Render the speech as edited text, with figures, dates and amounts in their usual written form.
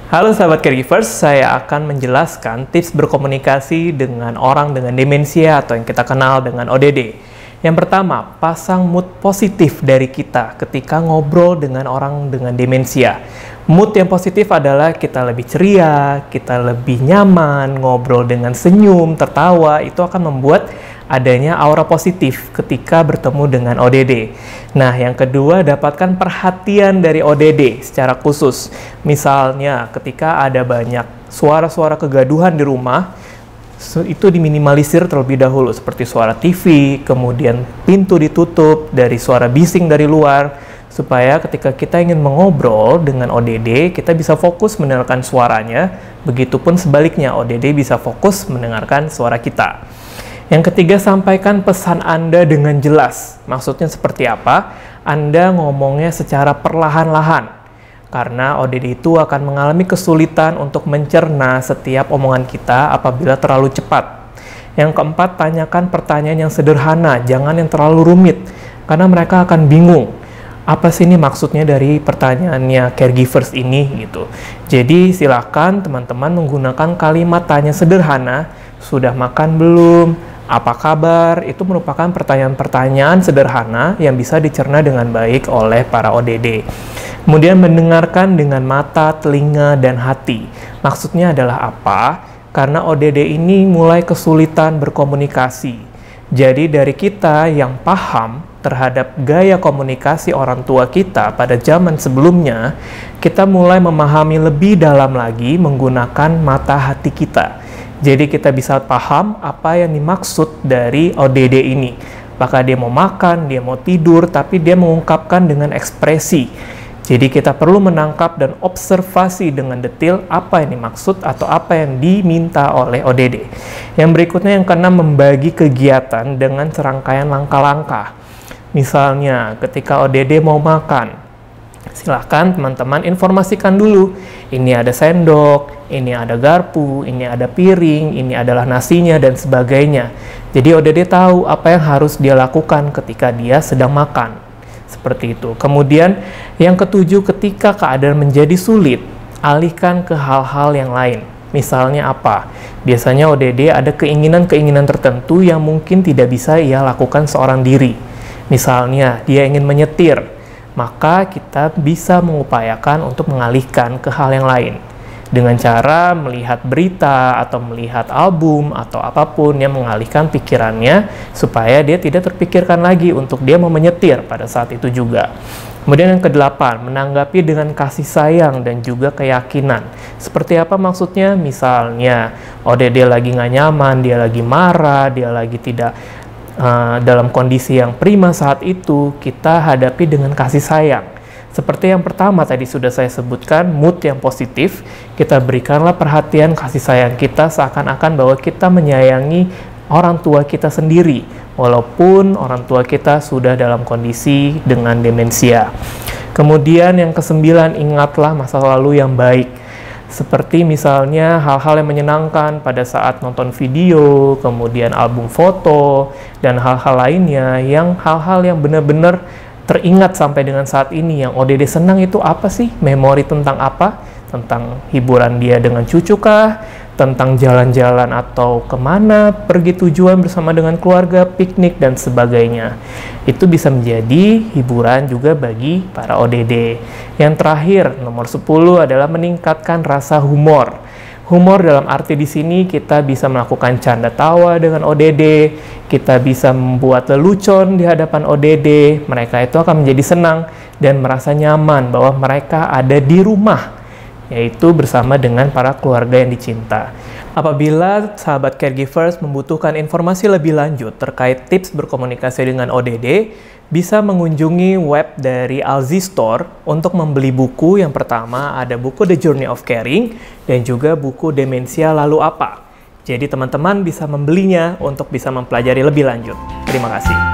Halo sahabat caregivers, saya akan menjelaskan tips berkomunikasi dengan orang dengan demensia atau yang kita kenal dengan ODD. Yang pertama, pasang mood positif dari kita ketika ngobrol dengan orang dengan demensia. Mood yang positif adalah kita lebih ceria, kita lebih nyaman, ngobrol dengan senyum, tertawa, itu akan membuat adanya aura positif ketika bertemu dengan ODD. Nah, yang kedua, dapatkan perhatian dari ODD secara khusus. Misalnya, ketika ada banyak suara-suara kegaduhan di rumah, itu diminimalisir terlebih dahulu, seperti suara TV, kemudian pintu ditutup, dari suara bising dari luar, supaya ketika kita ingin mengobrol dengan ODD, kita bisa fokus mendengarkan suaranya, begitupun sebaliknya, ODD bisa fokus mendengarkan suara kita. Yang ketiga, sampaikan pesan Anda dengan jelas. Maksudnya seperti apa? Anda ngomongnya secara perlahan-lahan. Karena ODD itu akan mengalami kesulitan untuk mencerna setiap omongan kita apabila terlalu cepat. Yang keempat, tanyakan pertanyaan yang sederhana, jangan yang terlalu rumit. Karena mereka akan bingung. Apa sih ini maksudnya dari pertanyaannya caregivers ini gitu. Jadi silakan teman-teman menggunakan kalimat tanya sederhana, sudah makan belum? Apa kabar? Itu merupakan pertanyaan-pertanyaan sederhana yang bisa dicerna dengan baik oleh para ODD. Kemudian mendengarkan dengan mata, telinga, dan hati. Maksudnya adalah apa? Karena ODD ini mulai kesulitan berkomunikasi. Jadi dari kita yang paham terhadap gaya komunikasi orang tua kita pada zaman sebelumnya, kita mulai memahami lebih dalam lagi menggunakan mata hati kita. Jadi kita bisa paham apa yang dimaksud dari ODD ini. Apakah dia mau makan, dia mau tidur, tapi dia mengungkapkan dengan ekspresi. Jadi kita perlu menangkap dan observasi dengan detail apa yang dimaksud atau apa yang diminta oleh ODD. Yang berikutnya, yang keenam, membagi kegiatan dengan serangkaian langkah-langkah. Misalnya ketika ODD mau makan, silahkan teman-teman informasikan dulu, ini ada sendok, ini ada garpu, ini ada piring, ini adalah nasinya, dan sebagainya. Jadi ODD tahu apa yang harus dia lakukan ketika dia sedang makan. Seperti itu. Kemudian yang ketujuh, ketika keadaan menjadi sulit, alihkan ke hal-hal yang lain. Misalnya apa? Biasanya ODD ada keinginan-keinginan tertentu yang mungkin tidak bisa ia lakukan seorang diri. Misalnya dia ingin menyetir, maka kita bisa mengupayakan untuk mengalihkan ke hal yang lain dengan cara melihat berita atau melihat album atau apapun yang mengalihkan pikirannya supaya dia tidak terpikirkan lagi untuk dia mau menyetir pada saat itu juga. Kemudian yang kedelapan, menanggapi dengan kasih sayang dan juga keyakinan. Seperti apa maksudnya? Misalnya ODD lagi nggak nyaman, dia lagi marah, dia lagi tidak dalam kondisi yang prima saat itu, kita hadapi dengan kasih sayang. Seperti yang pertama tadi sudah saya sebutkan, mood yang positif, kita berikanlah perhatian kasih sayang kita seakan-akan bahwa kita menyayangi orang tua kita sendiri, walaupun orang tua kita sudah dalam kondisi dengan demensia. Kemudian yang kesembilan, ingatlah masa lalu yang baik. Seperti misalnya hal-hal yang menyenangkan pada saat nonton video, kemudian album foto, dan hal-hal lainnya hal-hal yang benar-benar teringat sampai dengan saat ini. Yang ODD senang itu apa sih? Memori tentang apa? Tentang hiburan dia dengan cucu kah? Tentang jalan-jalan atau kemana, pergi tujuan bersama dengan keluarga, piknik, dan sebagainya. Itu bisa menjadi hiburan juga bagi para ODD. Yang terakhir, nomor 10 adalah meningkatkan rasa humor. Humor dalam arti di sini kita bisa melakukan canda tawa dengan ODD, kita bisa membuat lelucon di hadapan ODD, mereka itu akan menjadi senang dan merasa nyaman bahwa mereka ada di rumah, yaitu bersama dengan para keluarga yang dicinta. Apabila sahabat caregivers membutuhkan informasi lebih lanjut terkait tips berkomunikasi dengan ODD, bisa mengunjungi web dari Alzi Store untuk membeli buku. Yang pertama ada buku The Journey of Caring dan juga buku Demensia Lalu Apa. Jadi teman-teman bisa membelinya untuk bisa mempelajari lebih lanjut. Terima kasih.